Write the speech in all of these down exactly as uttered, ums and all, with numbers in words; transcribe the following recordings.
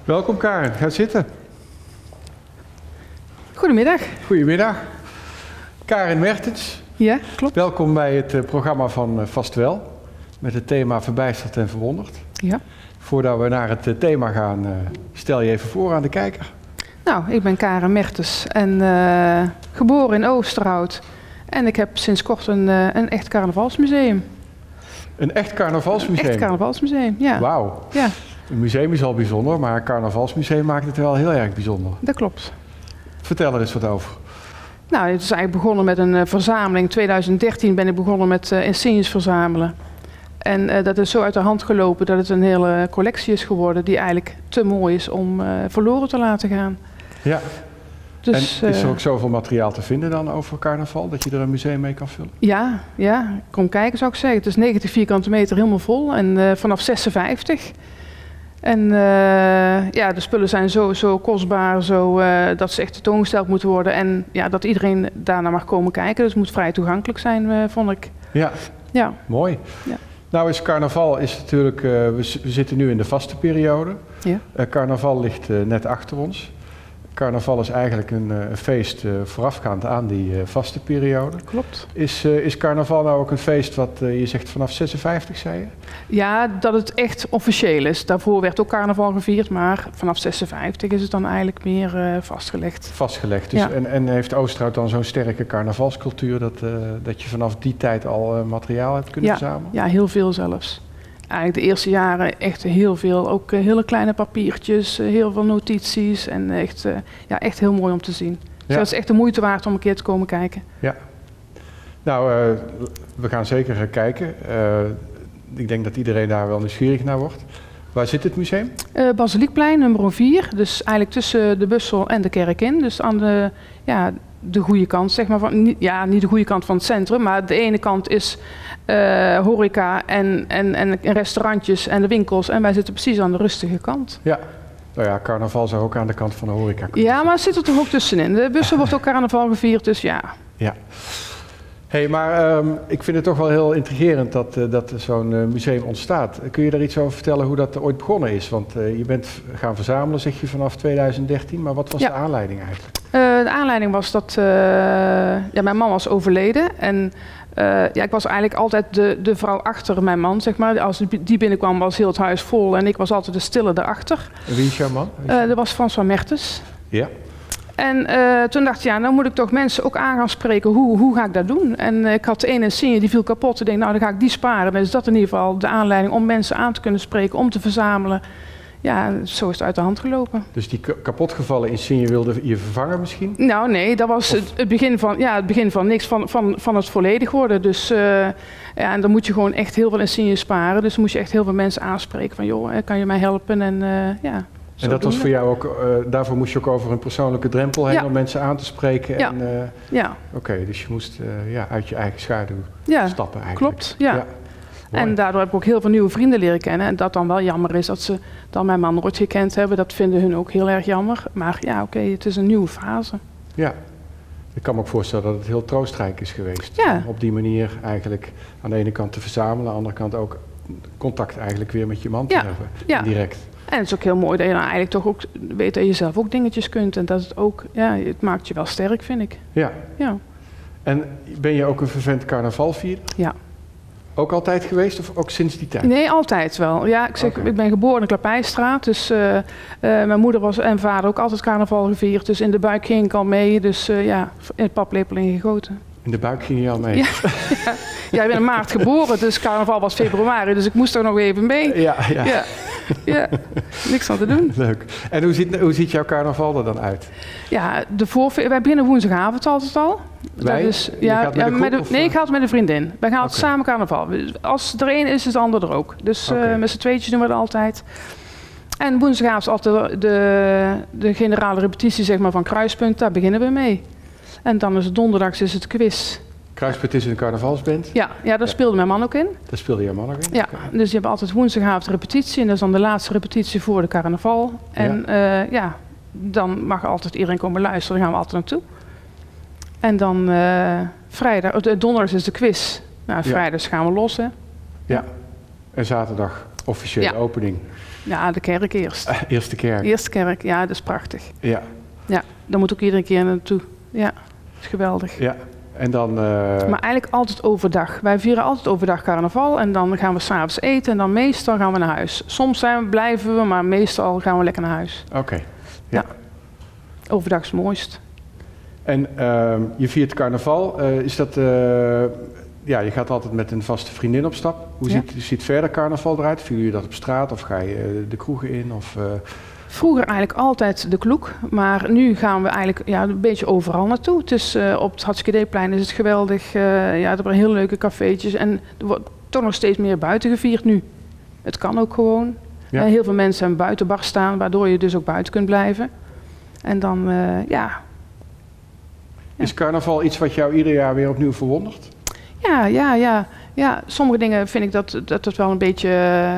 Welkom Karen, ga zitten. Goedemiddag. Goedemiddag. Karen Mertens. Ja, klopt. Welkom bij het uh, programma van uh, Vast Wel. Met het thema Verbijsterd en Verwonderd. Ja. Voordat we naar het uh, thema gaan, uh, stel je even voor aan de kijker. Nou, ik ben Karen Mertens en uh, geboren in Oosterhout. En ik heb sinds kort een, uh, een echt carnavalsmuseum. Een echt carnavalsmuseum? Een echt carnavalsmuseum, ja. Wauw. Ja. Een museum is al bijzonder, maar een carnavalsmuseum maakt het wel heel erg bijzonder. Dat klopt. Vertel er eens wat over. Nou, het is eigenlijk begonnen met een uh, verzameling. In tweeduizend dertien ben ik begonnen met uh, insignes verzamelen. En uh, dat is zo uit de hand gelopen dat het een hele collectie is geworden die eigenlijk te mooi is om uh, verloren te laten gaan. Ja. Dus, en is er uh, ook zoveel materiaal te vinden dan over carnaval, dat je er een museum mee kan vullen? Ja, ja. Kom kijken zou ik zeggen. Het is negentig vierkante meter helemaal vol en uh, vanaf zesenvijftig. En uh, ja, de spullen zijn zo, zo kostbaar, zo, uh, dat ze echt tentoongesteld moeten worden. En ja, dat iedereen daarna mag komen kijken. Dus het moet vrij toegankelijk zijn, uh, vond ik. Ja, ja. Mooi. Ja. Nou is carnaval is natuurlijk, uh, we, we zitten nu in de vaste periode. Ja. Uh, carnaval ligt uh, net achter ons. Carnaval is eigenlijk een, uh, een feest uh, voorafgaand aan die uh, vaste periode. Klopt. Is, uh, is carnaval nou ook een feest wat uh, je zegt vanaf zesenvijftig, zei je? Ja, dat het echt officieel is. Daarvoor werd ook carnaval gevierd, maar vanaf zesenvijftig is het dan eigenlijk meer uh, vastgelegd. Vastgelegd. Dus, ja. en, en heeft Oosterhout dan zo'n sterke carnavalscultuur dat, uh, dat je vanaf die tijd al uh, materiaal hebt kunnen ja. verzamelen? Ja, heel veel zelfs. Eigenlijk de eerste jaren echt heel veel, ook uh, hele kleine papiertjes, uh, heel veel notities en echt, uh, ja, echt heel mooi om te zien. Dus ja. Dat is echt de moeite waard om een keer te komen kijken. Ja. Nou, uh, we gaan zeker uh, kijken. Uh, ik denk dat iedereen daar wel nieuwsgierig naar wordt. Waar zit het museum? Uh, Basiliekplein nummer vier, dus eigenlijk tussen de Bussel en de kerk in. Dus aan de, ja, de goede kant, zeg maar. Van, ja, niet de goede kant van het centrum, maar de ene kant is uh, horeca en, en, en restaurantjes en de winkels. En wij zitten precies aan de rustige kant. Ja. Nou ja, carnaval zou ook aan de kant van de horeca kunnen. Ja, maar het zit er toch ook tussenin. De Bussel wordt ook carnaval gevierd, dus ja. Ja. Hé, hey, maar um, ik vind het toch wel heel intrigerend dat, uh, dat zo'n uh, museum ontstaat. Kun je daar iets over vertellen hoe dat ooit begonnen is? Want uh, je bent gaan verzamelen, zeg je, vanaf tweeduizend dertien. Maar wat was ja. de aanleiding eigenlijk? Uh, de aanleiding was dat uh, ja, mijn man was overleden. En uh, ja, ik was eigenlijk altijd de, de vrouw achter mijn man, zeg maar. Als die binnenkwam was heel het huis vol en ik was altijd de stille daarachter. En wie is jouw man? Is uh, dat was François Mertens. Ja. En uh, toen dacht ik, ja, nou moet ik toch mensen ook aan gaan spreken, hoe, hoe ga ik dat doen? En uh, ik had de ene insigne die viel kapot. Ik denk, nou dan ga ik die sparen. Dan is dat in ieder geval de aanleiding om mensen aan te kunnen spreken, om te verzamelen. Ja, zo is het uit de hand gelopen. Dus die kapotgevallen insigne wilde je vervangen misschien? Nou nee, dat was het, het begin van, ja, het begin van niks, van, van, van het volledig worden. Dus uh, ja, en dan moet je gewoon echt heel veel insignes sparen. Dus dan moet je echt heel veel mensen aanspreken van, joh, kan je mij helpen? En uh, ja... En dat was voor jou ook, uh, daarvoor moest je ook over een persoonlijke drempel heen ja. om mensen aan te spreken. Ja. En, uh, ja. Oké, okay, dus je moest uh, ja, uit je eigen schaduw ja. stappen eigenlijk. Klopt, ja. ja. En daardoor heb ik ook heel veel nieuwe vrienden leren kennen. En dat dan wel jammer is dat ze dan mijn man nooit gekend hebben. Dat vinden hun ook heel erg jammer. Maar ja, oké, okay, het is een nieuwe fase. Ja, ik kan me ook voorstellen dat het heel troostrijk is geweest. Ja. Om op die manier eigenlijk aan de ene kant te verzamelen. Aan de andere kant ook contact eigenlijk weer met je man te ja. hebben. Ja. Direct. En het is ook heel mooi dat je dan eigenlijk toch ook weet dat je zelf ook dingetjes kunt. En dat het ook, ja, het maakt je wel sterk, vind ik. Ja. ja. En ben je ook een vervent carnavalvierder? Ja. Ook altijd geweest of ook sinds die tijd? Nee, altijd wel. Ja, ik, zeg, okay. ik ben geboren in de Klapijstraat. Dus uh, uh, mijn moeder was, en vader ook altijd carnaval gevierd. Dus in de buik ging ik al mee. Dus uh, ja, in het paplepel ingegoten. In de buik ging je al mee? Ja, ja. ja, ik ben in maart geboren, dus carnaval was februari. Dus ik moest er nog even mee. Ja, ja. ja. ja. Niks aan te doen. Leuk. En hoe ziet, hoe ziet jouw carnaval er dan uit? Ja, de voor, wij beginnen woensdagavond altijd al. Wij? Dat is, ja, gaat met ja, een met groep, de, nee, ik ga het met een vriendin. Wij gaan altijd okay. samen carnaval. Als er één is, is de ander er ook. Dus okay. uh, met z'n tweetjes doen we dat altijd. En woensdagavond is altijd de, de generale repetitie zeg maar, van Kruispunt. Daar beginnen we mee. En dan is het donderdags is het quiz. Kruispunt is een carnavalsband? Ja, ja, daar ja. speelde mijn man ook in. Daar speelde jouw man ook in? Ja, okay. Dus je hebt altijd woensdagavond repetitie. En dat is dan de laatste repetitie voor de carnaval. En ja, uh, ja dan mag altijd iedereen komen luisteren. Daar gaan we altijd naartoe. En dan uh, vrijdag, uh, donderdag is de quiz. Nou, vrijdag ja. gaan we los, hè. Ja, en zaterdag officiële ja. opening. Ja, de kerk eerst. Uh, eerste kerk. Eerste kerk, ja, dat is prachtig. Ja. Ja, daar moet ook iedere keer naartoe. Ja, dat is geweldig. Ja, en dan... Uh... Maar eigenlijk altijd overdag. Wij vieren altijd overdag carnaval en dan gaan we 's avonds eten en dan meestal gaan we naar huis. Soms zijn we, blijven we, maar meestal gaan we lekker naar huis. Oké. Okay. Ja. ja. Overdag is het mooist. En uh, je viert carnaval, uh, is dat... Uh... Ja, je gaat altijd met een vaste vriendin op stap. Hoe ja. ziet, ziet verder carnaval eruit? Vieren jullie dat op straat of ga je de kroegen in? Of, uh... Vroeger eigenlijk altijd de Kloek, maar nu gaan we eigenlijk ja, een beetje overal naartoe. Het is, uh, op het Hartstikke-Idee-plein is het geweldig. Uh, ja, er zijn heel leuke cafeetjes en er wordt toch nog steeds meer buiten gevierd nu. Het kan ook gewoon. Ja. Uh, heel veel mensen hebben buitenbar staan, waardoor je dus ook buiten kunt blijven. En dan, uh, ja... Is carnaval iets wat jou ieder jaar weer opnieuw verwondert? Ja, ja, ja, ja. Sommige dingen vind ik dat, dat het wel een beetje uh,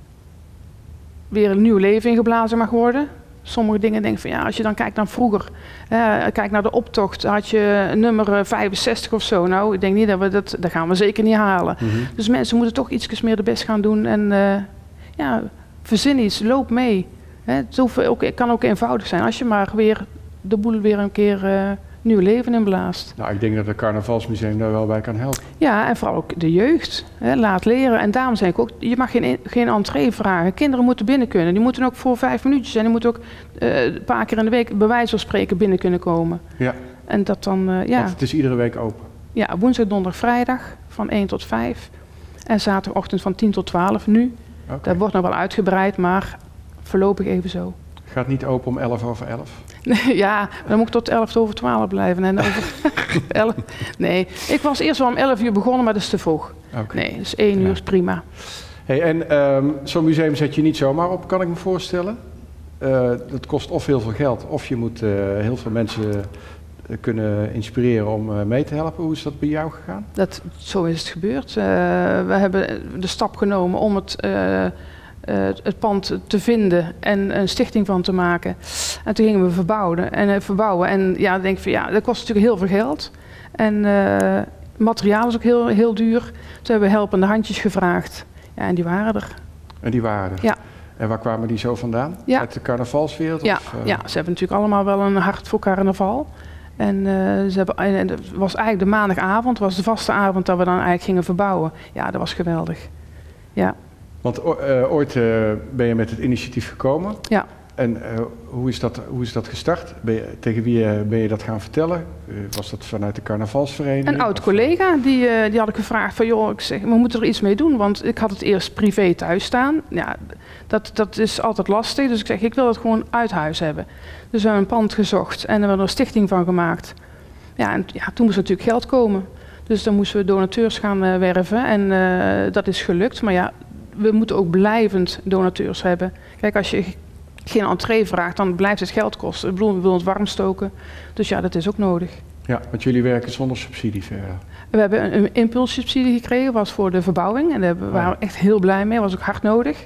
weer een nieuw leven ingeblazen mag worden. Sommige dingen denk ik van ja, als je dan kijkt naar vroeger, uh, kijkt naar de optocht, had je nummer vijfenzestig of zo. Nou, ik denk niet dat we dat, dat gaan we zeker niet halen. Mm-hmm. Dus mensen moeten toch iets meer de best gaan doen en uh, ja, verzin iets, loop mee. Hè, het, hoeft ook, het kan ook eenvoudig zijn als je maar weer de boel weer een keer... Uh, nieuw leven inblaast. Nou, ik denk dat het carnavalsmuseum daar wel bij kan helpen. Ja, en vooral ook de jeugd. Hè, laat leren. En daarom zeg ik ook, je mag geen, geen entree vragen. Kinderen moeten binnen kunnen. Die moeten ook voor vijf minuutjes en die moeten ook uh, een paar keer in de week bij wijze van spreken binnen kunnen komen. Ja. En dat dan, uh, ja. Want het is iedere week open? Ja, woensdag, donderdag, vrijdag van één tot vijf. En zaterdagochtend van tien tot twaalf nu. Okay. Dat wordt nog wel uitgebreid, maar voorlopig even zo. Gaat niet open om elf over elf? Ja, dan moet ik tot elf over twaalf blijven. En over elf. Nee, ik was eerst wel om elf uur begonnen, maar dat is te vroeg. Okay. Nee, dus één ja. uur is prima. Hey, en um, zo'n museum zet je niet zomaar op, kan ik me voorstellen. Uh, dat kost of heel veel geld, of je moet uh, heel veel mensen uh, kunnen inspireren om uh, mee te helpen. Hoe is dat bij jou gegaan? Dat, zo is het gebeurd. Uh, we hebben de stap genomen om het... Uh, Uh, het pand te vinden en een stichting van te maken. En toen gingen we verbouwen. En, uh, verbouwen. en ja, dan denk ik van ja, dat kost natuurlijk heel veel geld. En uh, materiaal is ook heel, heel duur. Toen hebben we helpende handjes gevraagd. Ja, en die waren er. En die waren er? Ja. En waar kwamen die zo vandaan? Ja. Uit de carnavalswereld? Ja, of, uh... ja, ze hebben natuurlijk allemaal wel een hart voor carnaval. En, uh, ze hebben, en het was eigenlijk de maandagavond, was de vaste avond dat we dan eigenlijk gingen verbouwen. Ja, dat was geweldig. Ja. Want uh, ooit uh, ben je met het initiatief gekomen. Ja. En uh, hoe, is dat, hoe is dat gestart? Ben je, tegen wie uh, ben je dat gaan vertellen? Uh, was dat vanuit de carnavalsvereniging? Een oud collega, die, uh, die had ik gevraagd van joh, ik zeg, we moeten er iets mee doen. Want ik had het eerst privé thuis staan. Ja, dat, dat is altijd lastig. Dus ik zeg, ik wil het gewoon uit huis hebben. Dus we hebben een pand gezocht en we hebben er een stichting van gemaakt. Ja, en ja, toen moest er natuurlijk geld komen. Dus dan moesten we donateurs gaan uh, werven en uh, dat is gelukt. Maar ja, we moeten ook blijvend donateurs hebben. Kijk, als je geen entree vraagt, dan blijft het geld kosten. Ik bedoel, we willen het warm stoken. Dus ja, dat is ook nodig. Ja, want jullie werken zonder subsidie verder. We hebben een, een impulssubsidie gekregen, was voor de verbouwing. En daar waren we echt heel blij mee, was ook hard nodig.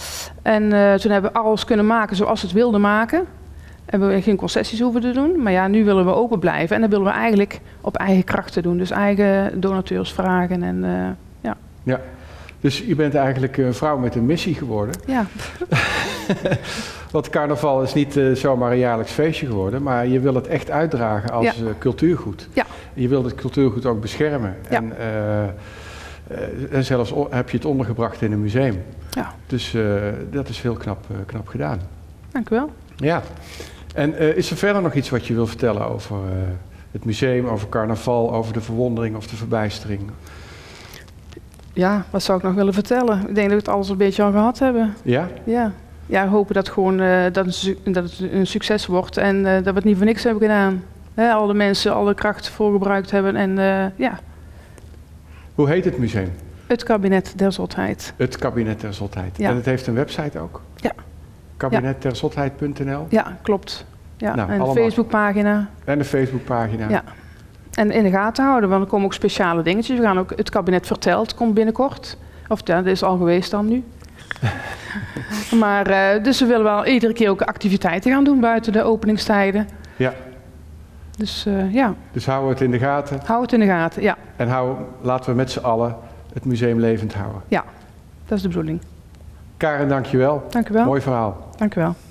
En uh, toen hebben we alles kunnen maken zoals we het wilden maken. Hebben we geen concessies hoeven te doen. Maar ja, nu willen we open blijven. En dat willen we eigenlijk op eigen krachten doen. Dus eigen donateurs vragen en uh, ja. Ja. Dus je bent eigenlijk een vrouw met een missie geworden. Ja. Want carnaval is niet uh, zomaar een jaarlijks feestje geworden, maar je wil het echt uitdragen als ja. uh, cultuurgoed. Ja. Je wilt het cultuurgoed ook beschermen. Ja. En, uh, uh, en zelfs heb je het ondergebracht in een museum. Ja. Dus uh, dat is heel knap, uh, knap gedaan. Dank u wel. Ja. En uh, is er verder nog iets wat je wil vertellen over uh, het museum, over carnaval, over de verwondering of de verbijstering? Ja, wat zou ik nog willen vertellen? Ik denk dat we het alles een beetje al gehad hebben. Ja? Ja. Ja, hopen dat, gewoon, uh, dat, het, dat het een succes wordt en uh, dat we het niet voor niks hebben gedaan. He, al de mensen alle kracht voor gebruikt hebben en uh, ja. Hoe heet het museum? Het Kabinet der Zotheid. Het Kabinet der Zotheid. Ja. En het heeft een website ook? Ja. kabinet der zotheid punt n l? Ja, klopt. Ja. Nou, en een Facebookpagina. En een Facebookpagina. Ja. En in de gaten houden, want er komen ook speciale dingetjes. We gaan ook het kabinet verteld, komt binnenkort. Of ja, dat is al geweest dan nu. maar, uh, dus we willen wel iedere keer ook activiteiten gaan doen buiten de openingstijden. Ja. Dus uh, ja. Dus hou het in de gaten. Hou het in de gaten, ja. En hou, laten we met z'n allen het museum levend houden. Ja, dat is de bedoeling. Karen, dankjewel. Dank u wel. Mooi verhaal. Dank u wel.